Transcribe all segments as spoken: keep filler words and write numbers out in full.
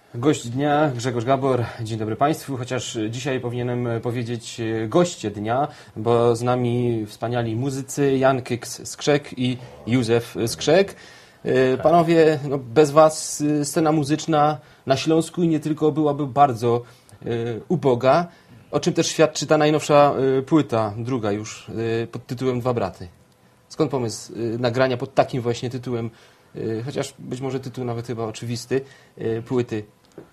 Gość dnia, Grzegorz Gabor. Dzień dobry Państwu, chociaż dzisiaj powinienem powiedzieć goście dnia, bo z nami wspaniali muzycy Jan Kyks-Skrzek i Józef Skrzek. Panowie, no bez Was scena muzyczna na Śląsku i nie tylko byłaby bardzo uboga, o czym też świadczy ta najnowsza płyta, druga już, pod tytułem Dwa Braty. Skąd pomysł nagrania pod takim właśnie tytułem, chociaż być może tytuł nawet chyba oczywisty, płyty?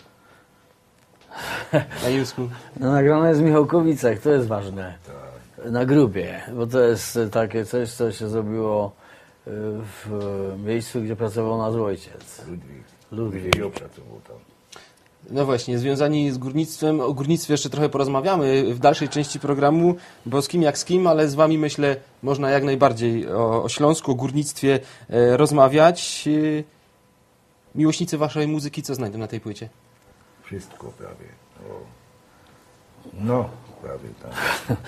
Na Józku. No, nagrane jest w Michałkowicach, to jest ważne. Na Grubie, bo to jest takie coś, co się zrobiło w miejscu, gdzie pracował nasz ojciec. Ludwik. Ludwik. pracował tam. No właśnie, związani z górnictwem. O górnictwie jeszcze trochę porozmawiamy w dalszej części programu, bo z kim jak z kim, ale z Wami myślę, można jak najbardziej o, o Śląsku, o górnictwie e, rozmawiać. E, miłośnicy Waszej muzyki co znajdą na tej płycie? Wszystko prawie. O. No, prawie tak.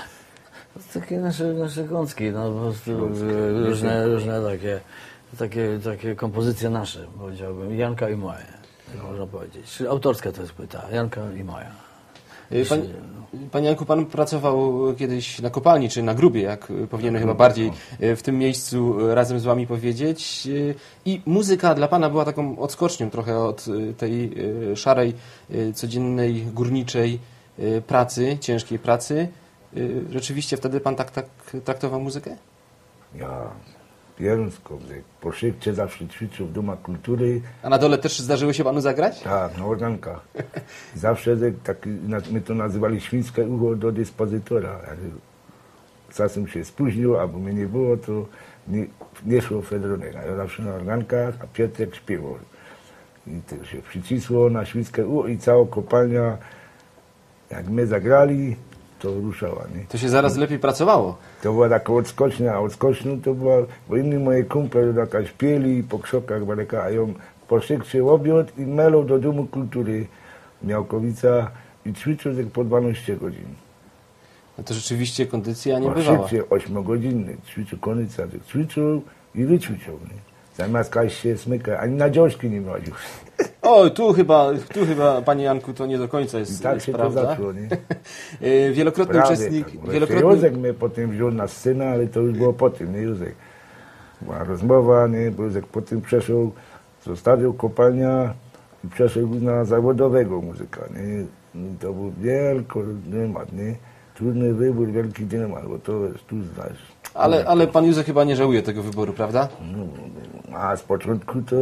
To takie nasze, nasze gąski, no po prostu Śląskie. różne, różne takie, takie, takie kompozycje nasze, powiedziałbym. Janka i moje, tak można powiedzieć. Czyli autorska to jest płyta, Janka i moja. Pan, Panie Janku, Pan pracował kiedyś na kopalni, czy na grubie, jak powinienem chyba bardziej w tym miejscu razem z Wami powiedzieć. I muzyka dla Pana była taką odskocznią trochę od tej szarej, codziennej, górniczej pracy, ciężkiej pracy. Rzeczywiście wtedy Pan tak, tak traktował muzykę? Ja, pierunsko, po szybcie zawsze ćwiczył w Doma Kultury. A na dole też zdarzyło się Panu zagrać? Tak, na organkach. Zawsze tak, my to nazywali świńskie ucho do dyspozytora. Jak czasem się spóźnił, albo mnie nie było, to nie, nie szło Fedronera. Ja zawsze na organkach, a Piotrek śpiewał. I to się przycisło na świńskie ucho i cała kopalnia, jak my zagrali, to ruszała. Nie? To się zaraz lepiej pracowało. To była taka odskocznia, a odskocznią to była, bo inni moje kumple taka śpieli po krzokach daleka, a ją poszykczył obiad i melał do Domu Kultury Miałkowica i ćwiczył tak po dwanaście godzin. No to rzeczywiście kondycja nie Po bywała. szybcie ośmiogodzinny, ćwiczył konica, ćwiczył i wyćwiczył. Nie? Zamiast kaś się smyka, ani na dziążki nie chodził. O, tu chyba, tu chyba, Panie Janku, to nie do końca jest I tak się prawda. to zaczęło, nie? Wielokrotny Prawie uczestnik... tak. Wielokrotny... Józek mnie potem wziął na scenę, ale to już było po tym, nie Józek. Była rozmowa, nie? Bo Józek potem przeszedł, zostawił kopalnia i przeszedł na zawodowego muzyka, nie? I to był wielki dylemat, nie? Trudny wybór, wielki dylemat, bo to jest, tu znasz. Ale, ale Pan Józef chyba nie żałuje tego wyboru, prawda? No, a z początku to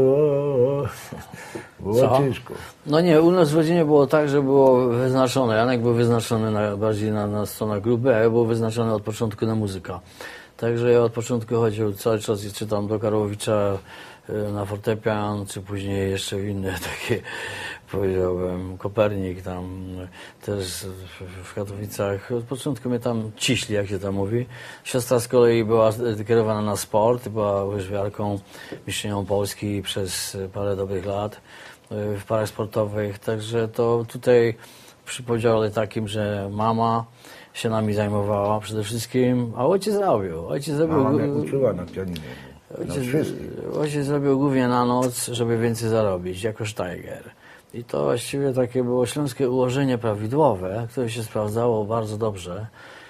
było Co? ciężko. No nie, u nas w rodzinie było tak, że było wyznaczone. Janek był wyznaczony na, bardziej na, na stronę grupy, a ja był wyznaczony od początku na muzyka. Także ja od początku chodził cały czas i czytam do Karłowicza na fortepian, czy później jeszcze inne takie, powiedziałbym, Kopernik tam też w Katowicach. Od początku mnie tam ciśli, jak się tam mówi. Siostra z kolei była kierowana na sport, była łyżwiarką, mistrzynią Polski przez parę dobrych lat w parach sportowych. Także to tutaj przy podziale takim, że mama się nami zajmowała przede wszystkim, a ojciec robił. Ojciec zrobił... Mama mnie uczyła na pianinie. Ojciec, ojciec zrobił głównie na noc, żeby więcej zarobić, jako Steiger. I to właściwie takie było śląskie ułożenie prawidłowe, które się sprawdzało bardzo dobrze,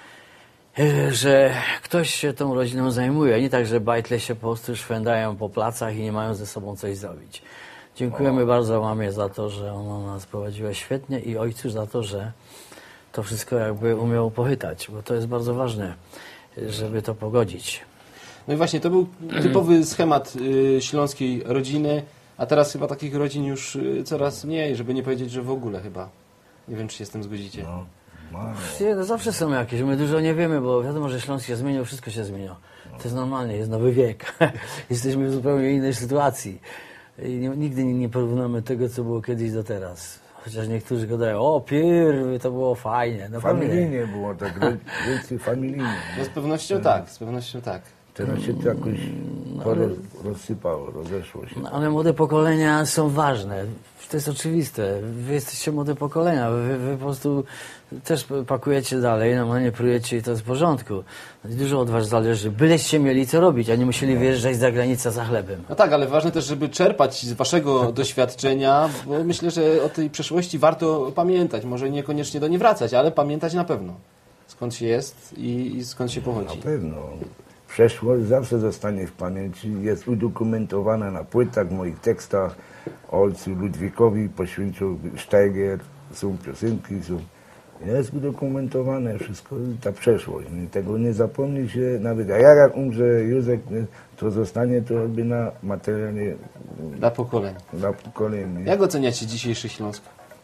że ktoś się tą rodziną zajmuje. Nie tak, że bajtle się po prostu szwędają po placach i nie mają ze sobą coś zrobić. Dziękujemy o. bardzo mamie za to, że ona nas prowadziła świetnie i ojcu za to, że to wszystko jakby umiał pochytać, bo to jest bardzo ważne, żeby to pogodzić. No i właśnie, to był typowy schemat y, śląskiej rodziny, a teraz chyba takich rodzin już y, coraz mniej, żeby nie powiedzieć, że w ogóle chyba. Nie wiem, czy się z tym zgodzicie. No, no. No, zawsze są jakieś, my dużo nie wiemy, bo wiadomo, że Śląsk się zmienił, wszystko się zmieniło. To jest normalnie, jest nowy wiek. Jesteśmy w zupełnie innej sytuacji. I nie, nigdy nie, nie porównamy tego, co było kiedyś do teraz. Chociaż niektórzy gadają, o pierwy, to było fajnie. No, familijnie było tak, więcej familijnie. No z pewnością tak, z pewnością tak. Teraz się to jakoś... No, To ale, roz, rozsypało, rozeszło się. no, ale młode pokolenia są ważne. To jest oczywiste. Wy jesteście młode pokolenia. Wy, wy po prostu też pakujecie dalej, normalnie prujecie i to jest w porządku. Dużo od was zależy. Byleście mieli co robić, a nie musieli wyjeżdżać za granicę za chlebem. No tak, ale ważne też, żeby czerpać z waszego doświadczenia, bo myślę, że o tej przeszłości warto pamiętać. Może niekoniecznie do niej wracać, ale pamiętać na pewno. Skąd się jest i, i skąd się Na pochodzi. pewno. Przeszłość zawsze zostanie w pamięci, jest udokumentowana na płytach, moich tekstach. Ojcu Ludwikowi poświęcił Steiger, są piosenki, są... Jest udokumentowane wszystko, ta przeszłość. Tego nie zapomni się nawet. A jak umrze Józef, to zostanie to jakby na materiale Dla pokoleń. dla pokoleń. Jak oceniacie dzisiejszy Śląsk?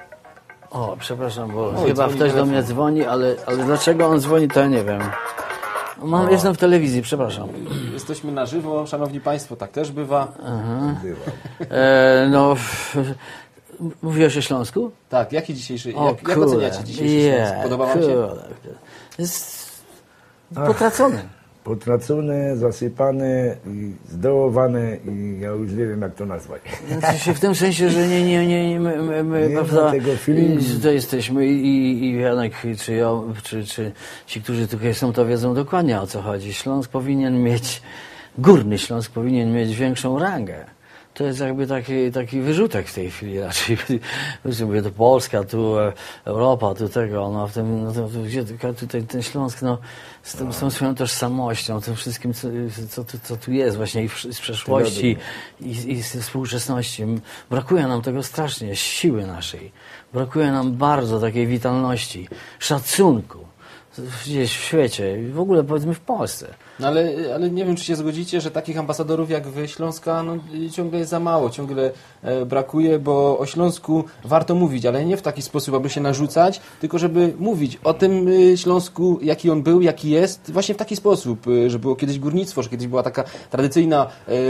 O, przepraszam, bo Oj, chyba dzwoni ktoś do telefon. mnie dzwoni, ale, ale dlaczego on dzwoni, to ja nie wiem. Mam, jestem w telewizji, przepraszam. Jesteśmy na żywo, szanowni państwo, tak też bywa. Bywa. E, no, mówiłeś o Śląsku? Tak, jaki dzisiejszy, O, jak, jak kurde. oceniacie dzisiejszy Je, Śląsk? Podoba wam się? kurde. Jest potracony. Potracone, zasypane i zdołowane i ja już nie wiem jak to nazwać. Znaczy się w tym sensie, że nie, nie, nie, nie my, my, my Nie ma prawda, tego feelingu. i tutaj jesteśmy i, i Janek, czy ja, czy, czy ci, którzy tutaj są, to wiedzą dokładnie o co chodzi. Śląsk powinien mieć, Górny Śląsk powinien mieć większą rangę. To jest jakby taki, taki wyrzutek w tej chwili raczej. Mówię, to Polska, tu e, Europa, tu tego, no w tym, no to, to, gdzie tutaj ten Śląsk, no z, tym, z tą swoją tożsamością, tym wszystkim, co, co, tu- co tu jest właśnie i w, z przeszłości i, i z współczesności. Brakuje nam tego strasznie, siły naszej. Brakuje nam bardzo takiej witalności, szacunku gdzieś w świecie i w ogóle powiedzmy w Polsce. No ale, ale nie wiem, czy się zgodzicie, że takich ambasadorów jak wy Śląska no, ciągle jest za mało, ciągle e, brakuje, bo o Śląsku warto mówić, ale nie w taki sposób, aby się narzucać, tylko żeby mówić o tym y, Śląsku, jaki on był, jaki jest, właśnie w taki sposób, y, że było kiedyś górnictwo, że kiedyś była taka tradycyjna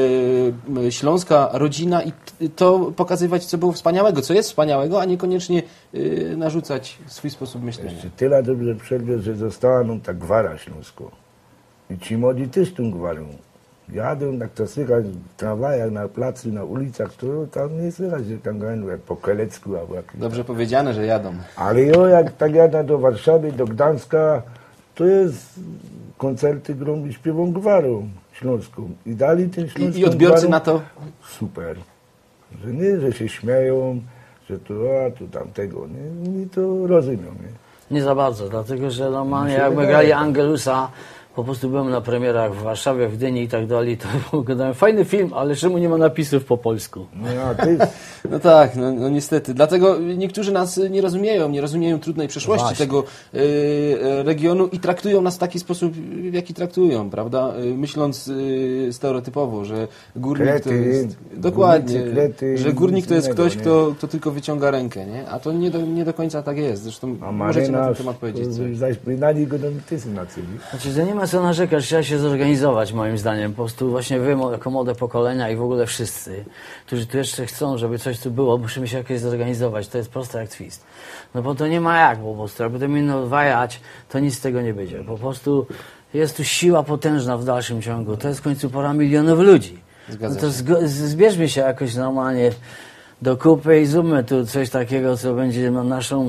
y, śląska rodzina i t, to pokazywać, co było wspaniałego, co jest wspaniałego, a niekoniecznie y, narzucać swój sposób myślenia. Jeszcze tyle dobrze przerwę, że została nam ta gwara śląsko. I ci młodzi też tą gwarą. Jadą, jak to słychać w tramwajach, na placu, na ulicach, to tam nie słychać, że tam grają jak po Kelecku albo jak... Dobrze powiedziane, że jadą. Ale jo, jak tak jadę do Warszawy, do Gdańska, to jest koncerty grą i śpiewą gwarą śląską. I dali ten śląską I, i odbiorcy gwarą. na to Super. Że nie, że się śmieją, że to, a tu tamtego, nie? Oni to rozumią, nie? Nie za bardzo, dlatego że normalnie Mi się jak my wydaje. grali Angelusa, po prostu byłem na premierach w Warszawie, w Gdyni i tak dalej, to gadałem, fajny film, ale czemu nie ma napisów po polsku? No a ty, No tak, no, no niestety. Dlatego niektórzy nas nie rozumieją, nie rozumieją trudnej przeszłości Właśnie. tego y, y, regionu i traktują nas w taki sposób, w jaki traktują, prawda? Y, myśląc y, stereotypowo, że górnik to Krety, jest... Dokładnie, górnicy, krety, że górnik to jest innego, ktoś, nie? kto, kto tylko wyciąga rękę, nie? A to nie do, nie do końca tak jest. Zresztą a możecie na ten marynarz, temat powiedzieć coś. zaś wydali go do mityzy na celi. Znaczy, to nie ma co narzekać, trzeba się zorganizować moim zdaniem. Po prostu właśnie wy, mo- jako młode pokolenia i w ogóle wszyscy, którzy tu jeszcze chcą, żeby coś tu było, musimy się jakoś zorganizować. To jest proste jak twist. No bo to nie ma jak po prostu. Jakby to minno wajać, to nic z tego nie będzie. Po prostu jest tu siła potężna w dalszym ciągu. To jest w końcu pora milionów ludzi. Zgadza No to się. zgo- z- zbierzmy się jakoś normalnie do kupy i zróbmy tu coś takiego, co będzie no, naszą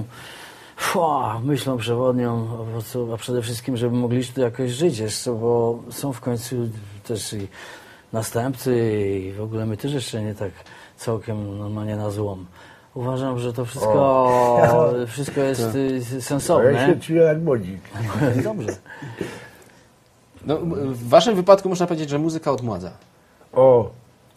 fua, myślą przewodnią, a, co, a przede wszystkim, żeby mogli tu jakoś żyć jeszcze, bo są w końcu też i następcy i w ogóle my też jeszcze nie tak całkiem normalnie na złom. Uważam, że to wszystko, wszystko jest y, A ja sensowne. się czuję jak młodzik. Dobrze. No, w waszym wypadku można powiedzieć, że muzyka odmładza. O,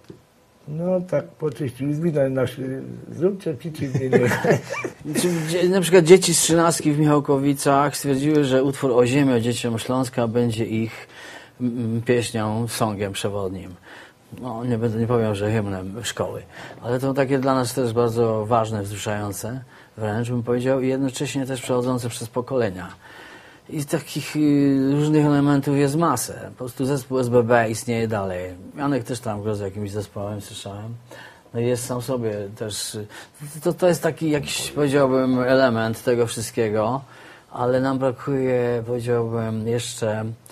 no tak po czyści widać nasze, zróbcie przeciwnie. Czy dzie- Na przykład dzieci z trzynastki w Michałkowicach stwierdziły, że utwór O ziemię dzieciom Śląska będzie ich mm, pieśnią, songiem przewodnim. No, nie będę, nie powiem, że hymnem szkoły. Ale to takie dla nas też bardzo ważne, wzruszające, wręcz bym powiedział, i jednocześnie też przechodzące przez pokolenia. I takich y, różnych elementów jest masę. Po prostu zespół S B B istnieje dalej. Janek też tam gra z jakimś zespołem, słyszałem. No i jest sam sobie też... y, To, to jest taki jakiś, powiedziałbym, element tego wszystkiego, ale nam brakuje, powiedziałbym, jeszcze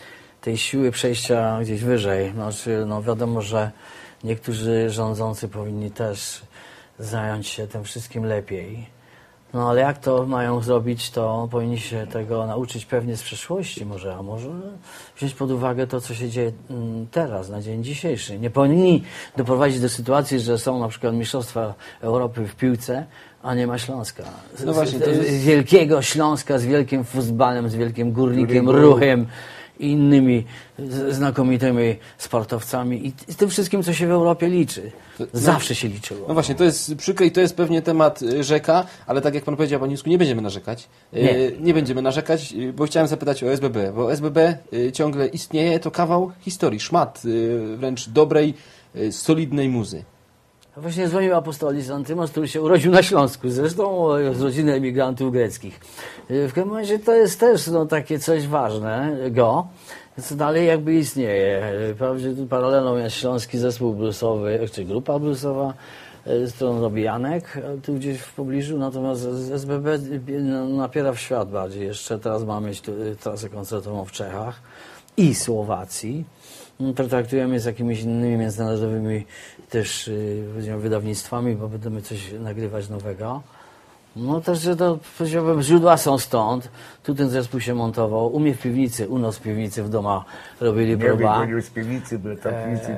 tej siły przejścia gdzieś wyżej. Znaczy, no wiadomo, że niektórzy rządzący powinni też zająć się tym wszystkim lepiej. No ale jak to mają zrobić, to powinni się tego nauczyć pewnie z przeszłości może, a może wziąć pod uwagę to, co się dzieje teraz, na dzień dzisiejszy. Nie powinni doprowadzić do sytuacji, że są na przykład Mistrzostwa Europy w piłce, a nie ma Śląska. Z, no właśnie, to jest... z wielkiego Śląska, z wielkim futbalem, z wielkim Górnikiem, Który... Ruchem i innymi znakomitymi sportowcami i tym wszystkim, co się w Europie liczy. Zawsze się liczyło. No właśnie, to jest przykre i to jest pewnie temat rzeka, ale tak jak pan powiedział, panie Jusku, nie będziemy narzekać. Nie. nie będziemy narzekać, bo chciałem zapytać o S B B, bo S B B ciągle istnieje, to kawał historii, szmat wręcz dobrej, solidnej muzy. Właśnie dzwonił apostolis Antymos, który się urodził na Śląsku, zresztą z rodziny emigrantów greckich. W każdym razie to jest też no, takie coś ważnego, co dalej jakby istnieje. Wprawdzie tu paralelą jest Śląski Zespół Bluesowy, czy grupa bluesowa, z którą robi Janek, tu gdzieś w pobliżu, natomiast S B B napiera w świat bardziej. Jeszcze teraz mamy mieć trasę koncertową w Czechach i Słowacji. Traktujemy z jakimiś innymi międzynarodowymi też yy, wydawnictwami, bo będziemy coś nagrywać nowego. No też, że to powiedziałbym, źródła są stąd. Tu ten zespół się montował. U mnie w piwnicy, u nas w piwnicy w domu robili próba. Nie z piwnicy, bo tam piwnicy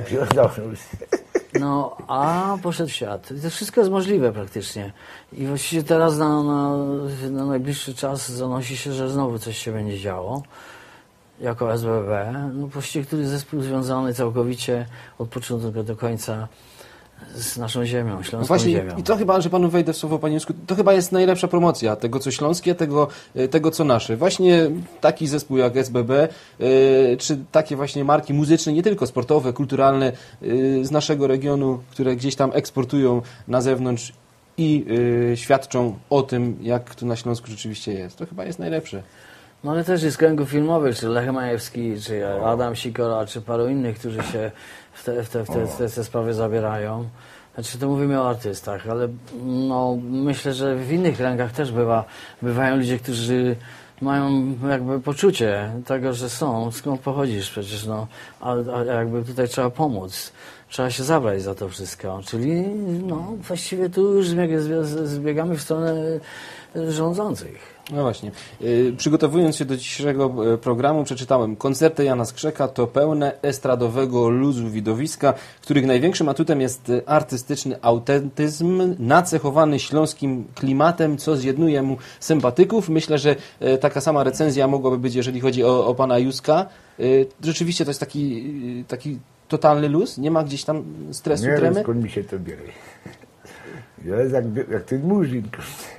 eee, No, a poszedł w świat. I to wszystko jest możliwe praktycznie. I właściwie teraz na, na, na najbliższy czas zanosi się, że znowu coś się będzie działo. Jako S B B, no właściwie który zespół związany całkowicie od początku do końca z naszą ziemią, śląską no właśnie, ziemią. I to chyba, że panu wejdę w słowo, panie Jusku, to chyba jest najlepsza promocja tego, co śląskie, tego, tego co nasze. Właśnie taki zespół jak S B B, yy, czy takie właśnie marki muzyczne, nie tylko sportowe, kulturalne, yy, z naszego regionu, które gdzieś tam eksportują na zewnątrz i yy, świadczą o tym, jak tu na Śląsku rzeczywiście jest. To chyba jest najlepsze. No ale też jest kręgów filmowych, czy Lech Majewski, czy Adam Sikora, czy paru innych, którzy się w te, w te, w te, w te, w te sprawy zabierają. Znaczy to mówimy o artystach, ale no, myślę, że w innych kręgach też bywa, bywają ludzie, którzy mają jakby poczucie tego, że są, skąd pochodzisz przecież, no, a, a jakby tutaj trzeba pomóc. Trzeba się zabrać za to wszystko. Czyli no, właściwie tu już zbiegamy w stronę rządzących. No właśnie. Yy, przygotowując się do dzisiejszego programu, przeczytałem: koncerty Jana Skrzeka to pełne estradowego luzu widowiska, których największym atutem jest artystyczny autentyzm, nacechowany śląskim klimatem, co zjednuje mu sympatyków. Myślę, że yy, taka sama recenzja mogłaby być, jeżeli chodzi o, o pana Józka. Yy, rzeczywiście to jest taki, yy, taki totalny luz? Nie ma gdzieś tam stresu, nie tremy? Nie wiem, skąd mi się to bierze. Ja jest jak, jak ten murzyn.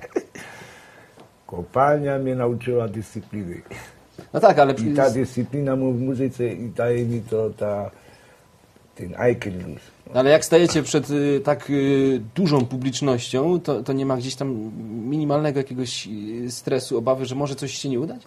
Kopalnia mnie nauczyła dyscypliny. No tak, ale... I ta dyscyplina mu w muzyce i daje mi to ta, ten Eichel luz. Ale jak stajecie przed y, tak y, dużą publicznością, to, to nie ma gdzieś tam minimalnego jakiegoś y, stresu, obawy, że może coś się nie udać?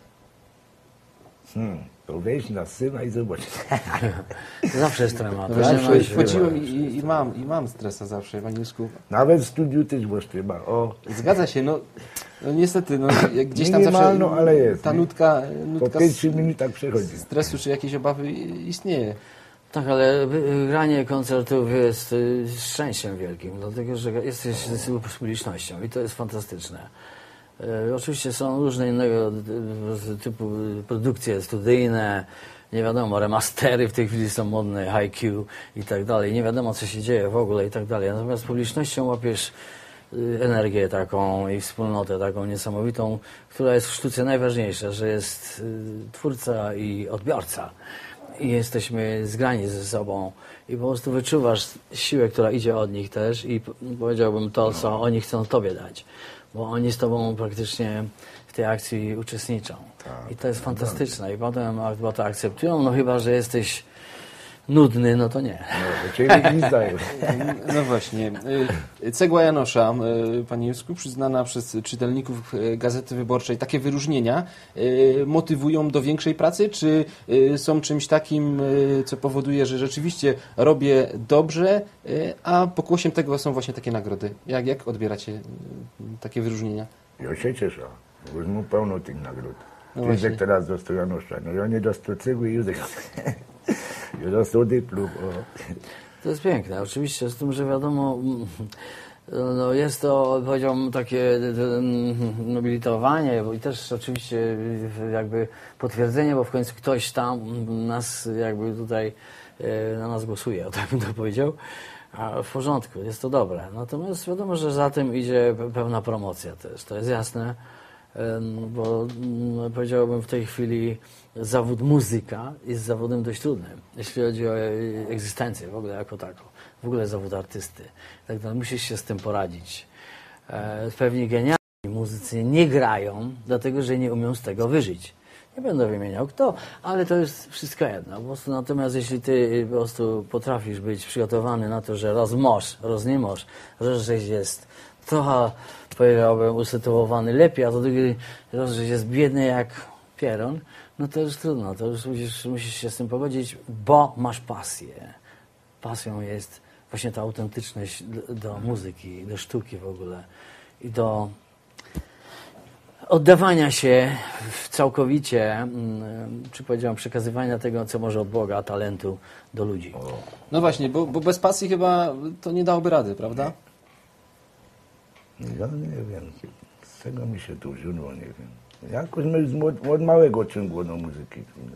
Hmm, to weź na syna i zobacz. Zawsze jest trema. No właśnie, wchodziłem i, i, i, mam, i mam stresa zawsze, panie Jusku. Nawet w studiu też masz trema. O. Zgadza się, no, no niestety, no, jak gdzieś tam Minimalno, zawsze ale jest, ta nie? nutka, Po nutka pięć minutach przechodzi. stresu czy jakiejś obawy istnieje. Tak, ale granie koncertów jest y, szczęściem wielkim, dlatego że jesteś z publicznością i to jest fantastyczne. Y, oczywiście są różne innego typu produkcje studyjne, nie wiadomo, remastery w tej chwili są modne, High Q i tak dalej, nie wiadomo co się dzieje w ogóle i tak dalej. Natomiast z publicznością łapiesz y, energię taką i wspólnotę taką niesamowitą, która jest w sztuce najważniejsza, że jest y, twórca i odbiorca. I jesteśmy zgrani ze sobą i po prostu wyczuwasz siłę, która idzie od nich też i powiedziałbym to, co oni chcą tobie dać, bo oni z tobą praktycznie w tej akcji uczestniczą. I to jest fantastyczne i potem bo to akceptują, no chyba, że jesteś nudny, no to nie. No, czyli nie zdają. No właśnie. Cegła Janosza, panie Józku, przyznana przez czytelników Gazety Wyborczej, takie wyróżnienia motywują do większej pracy, czy są czymś takim, co powoduje, że rzeczywiście robię dobrze, a pokłosiem tego są właśnie takie nagrody? Jak, jak odbieracie takie wyróżnienia? Ja się cieszę, bo mu pełno tych nagród. No Józek teraz dostał Janosza. No ja nie dostał cegły, Józek. Ja dostał dyplom. O. To jest piękne, oczywiście, z tym, że wiadomo, no jest to, powiedziałbym, takie nobilitowanie i też oczywiście jakby potwierdzenie, bo w końcu ktoś tam nas jakby tutaj na nas głosuje, o tak bym to powiedział. A w porządku, jest to dobre. Natomiast wiadomo, że za tym idzie pewna promocja też, to jest jasne, bo powiedziałbym w tej chwili zawód muzyka jest zawodem dość trudnym, jeśli chodzi o egzystencję w ogóle jako taką, w ogóle zawód artysty. Tak dalej, musisz się z tym poradzić. Pewni genialni muzycy nie grają, dlatego że nie umią z tego wyżyć. Nie będę wymieniał kto, ale to jest wszystko jedno. Po prostu, natomiast jeśli ty po prostu potrafisz być przygotowany na to, że raz możesz, raz nie możesz, raz żeś jest trochę, powiedziałbym, usytuowany lepiej, a to drugi raz żeś jest biedny jak pieron, no to już trudno, to już musisz, musisz się z tym pogodzić, bo masz pasję. Pasją jest właśnie ta autentyczność do muzyki, do sztuki w ogóle i do oddawania się całkowicie, czy powiedziałem, przekazywania tego, co może od Boga, talentu do ludzi. No właśnie, bo, bo bez pasji chyba to nie dałoby rady, prawda? Ja nie wiem, z tego mi się tu wzięło, nie wiem. Jakoś my od, od małego ciągło do muzyki.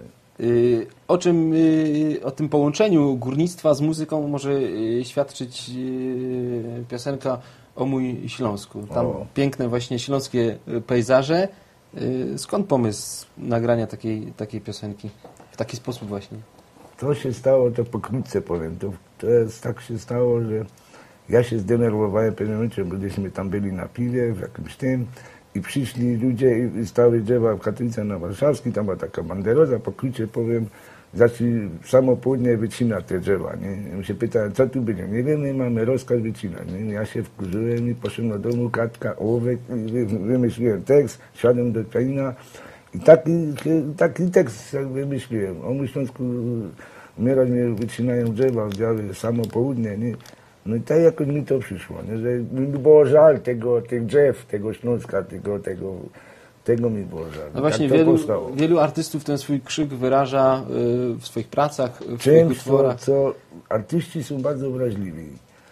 Yy, o czym, yy, o tym połączeniu górnictwa z muzyką może yy, świadczyć yy, piosenka O mój Śląsku. Tam O. piękne właśnie śląskie pejzaże. Yy, skąd pomysł nagrania takiej, takiej piosenki? W taki sposób właśnie. To się stało, to pokrótce powiem, to, to jest, tak się stało, że ja się zdenerwowałem w pewnym momencie, bo gdzieśmy tam byli na piwie, w jakimś tym i przyszli ludzie i, i stały drzewa w Katowicach na Warszawskiej, tam była taka banderoza, pokrótce powiem, zaczęli samo południe wycinać te drzewa, nie? Ja się pytałem, co tu będzie? Nie wiemy, mamy rozkaz wycinać, nie? Ja się wkurzyłem i poszedłem do domu, katka, ołówek, wymyśliłem tekst, siadłem do pianina i taki, taki tekst wymyśliłem. O mój Śląsku, umierać mnie wycinają drzewa, białe, samo południe, nie? No i tak jakoś mi to przyszło, nie? Że mi było żal tego, tych drzew, tego Śląska, tego, tego, tego mi było żal. No właśnie, tak wielu, wielu artystów ten swój krzyk wyraża y, w swoich pracach, w swoich Czymś, co, utworach. co artyści są bardzo wrażliwi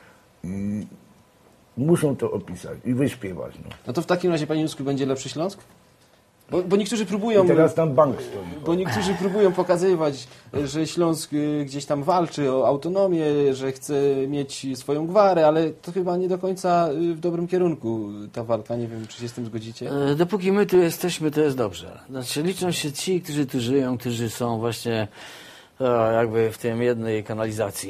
i muszą to opisać i wyśpiewać. No. No to w takim razie, panie Józku, będzie lepszy Śląsk? Bo, bo niektórzy próbują... I teraz tam bank stoi. Bo niektórzy próbują pokazywać, że Śląsk y, gdzieś tam walczy o autonomię, że chce mieć swoją gwarę, ale to chyba nie do końca y, w dobrym kierunku ta walka. Nie wiem, czy się z tym zgodzicie? E, Dopóki my tu jesteśmy, to jest dobrze. Znaczy, liczą się ci, którzy tu żyją, którzy są właśnie e, jakby w tym jednej kanalizacji.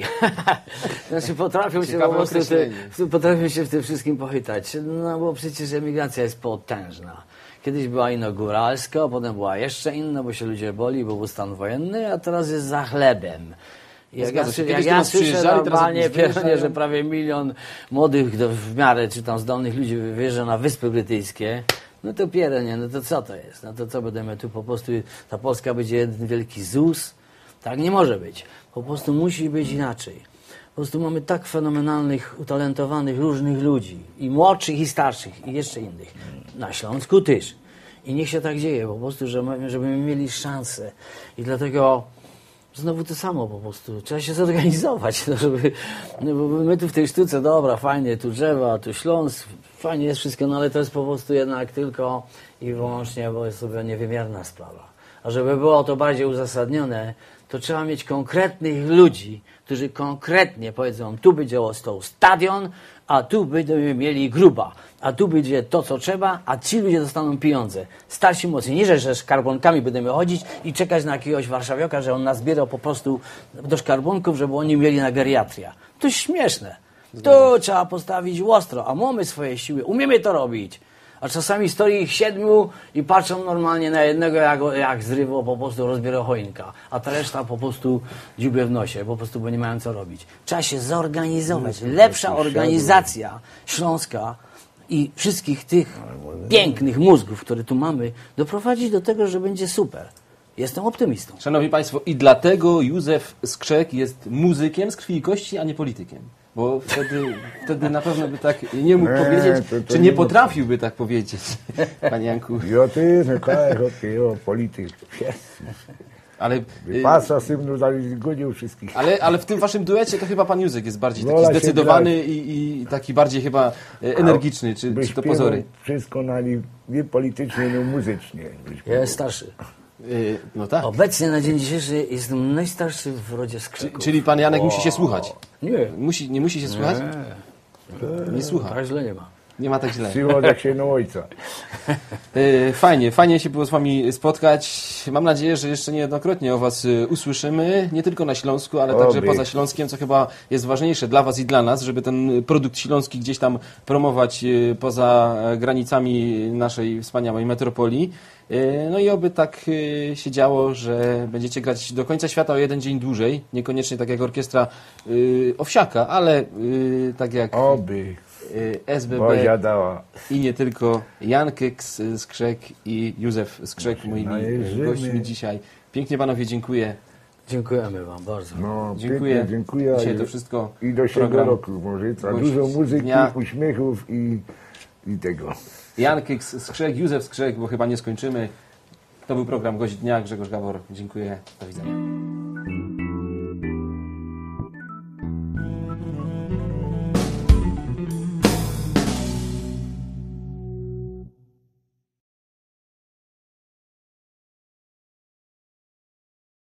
Znaczy, potrafią się Ciekawe po prostu te, określenie. potrafią się w tym wszystkim pochytać. No bo przecież emigracja jest potężna. Kiedyś była inauguralska, potem była jeszcze inna, bo się ludzie boli, bo był stan wojenny, a teraz jest za chlebem. Jak Zgadza ja, się. jak Kiedyś do ja nas słyszę przyjeżdżali, teraz normalnie, jak wyjeżdżają. piernie, że prawie milion młodych do, w miarę, czy tam zdolnych ludzi wyjeżdża na Wyspy Brytyjskie, no to piernie, no to co to jest? No to co będziemy tu po prostu, ta Polska będzie jeden wielki Z U S? Tak nie może być. Po prostu musi być inaczej. Po prostu mamy tak fenomenalnych, utalentowanych, różnych ludzi. I młodszych, i starszych, i jeszcze innych. Na Śląsku też. I niech się tak dzieje, po prostu, żeby, żebyśmy mieli szansę. I dlatego znowu to samo po prostu. Trzeba się zorganizować, no żeby, no bo my tu w tej sztuce, dobra, fajnie, tu drzewa, tu Śląsk, fajnie jest wszystko, no ale to jest po prostu jednak tylko i wyłącznie, bo jest sobie niewymierna sprawa. A żeby było to bardziej uzasadnione, to trzeba mieć konkretnych ludzi, którzy konkretnie powiedzą, tu będzie ostał stadion, a tu będziemy mieli gruba, a tu będzie to, co trzeba, a ci ludzie dostaną pieniądze. Starsi mocni, nie, że szkarbonkami będziemy chodzić i czekać na jakiegoś warszawioka, że on nas zbierał po prostu do szkarbonków, żeby oni mieli na geriatria. To jest śmieszne. Tu trzeba postawić ostro, a mamy swoje siły, umiemy to robić. A czasami stoi ich siedmiu i patrzą normalnie na jednego, jak, jak zrywo po prostu rozbiera choinka, a ta reszta po prostu dziubie w nosie, po prostu, bo nie mają co robić. Trzeba się zorganizować. Lepsza organizacja Śląska i wszystkich tych pięknych mózgów, które tu mamy, doprowadzić do tego, że będzie super. Jestem optymistą. Szanowni Państwo, i dlatego Józef Skrzek jest muzykiem z krwi i kości, a nie politykiem. Bo wtedy, wtedy na pewno by tak nie mógł Nie, powiedzieć, to- to czy nie nie mógł. potrafiłby tak powiedzieć, panie Janku. Jo, ty, no kaj, chłopie, jo, polityk. Yes. Ale, y, Wypasa symnu, zgodził wszystkich. ale, ale w tym waszym duecie to chyba pan Józek jest bardziej taki Wola się zdecydowany i, i taki bardziej chyba e, energiczny, czy, Byś czy to śpiewał pozory? wszystko na nie, nie politycznie, no muzycznie. Byś Ja jestem starszy. Y, No tak. Obecnie na dzień dzisiejszy jestem najstarszy w rodzie Skrzeków. Czyli pan Janek musi się słuchać. Nie. Musi, nie musi się słuchać? Nie słucha. Tak źle nie ma. Nie ma tak źle. Siło jak się no ojca. E, Fajnie, fajnie się było z wami spotkać. Mam nadzieję, że jeszcze niejednokrotnie o was e, usłyszymy, nie tylko na Śląsku, ale także Oby. poza Śląskiem, co chyba jest ważniejsze dla was i dla nas, żeby ten produkt śląski gdzieś tam promować e, poza granicami naszej wspaniałej metropolii. E, No i oby tak e, się działo, że będziecie grać do końca świata o jeden dzień dłużej. Niekoniecznie tak jak orkiestra e, Owsiaka, ale e, tak jak Oby. e, S B B. Bozia dała. I nie tylko Jan Kyks, Skrzek i Józef Skrzek, moimi najeżymy. gośćmi dzisiaj. Pięknie panowie, dziękuję. Dziękujemy wam bardzo. No, Dziękuję. pięknie, dziękuję. Dzisiaj I- to wszystko. I do siebie program. roku może. A Gość dużo muzyki, dnia. uśmiechów i, i tego. Jan Kyks, Skrzek, Józef Skrzek, bo chyba nie skończymy. To był program Gość Dnia. Grzegorz Gabor, dziękuję. Do widzenia.